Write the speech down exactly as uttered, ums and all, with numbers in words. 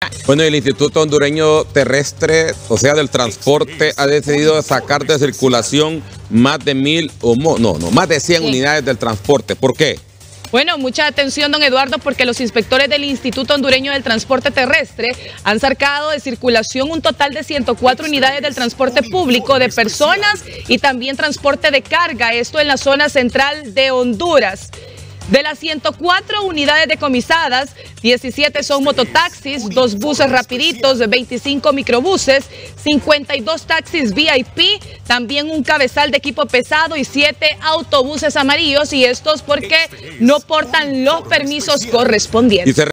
Bueno, el Instituto Hondureño Terrestre, o sea, del Transporte, ha decidido sacar de circulación más de mil, o mo, no, no, más de cien sí. unidades del transporte. ¿Por qué? Bueno, mucha atención, don Eduardo, porque los inspectores del Instituto Hondureño del Transporte Terrestre han sacado de circulación un total de ciento cuatro unidades del transporte público de personas y también transporte de carga, esto en la zona central de Honduras. De las ciento cuatro unidades decomisadas, diecisiete son mototaxis, dos buses rapiditos, veinticinco microbuses, cincuenta y dos taxis V I P, también un cabezal de equipo pesado y siete autobuses amarillos, y estos porque no portan los permisos correspondientes.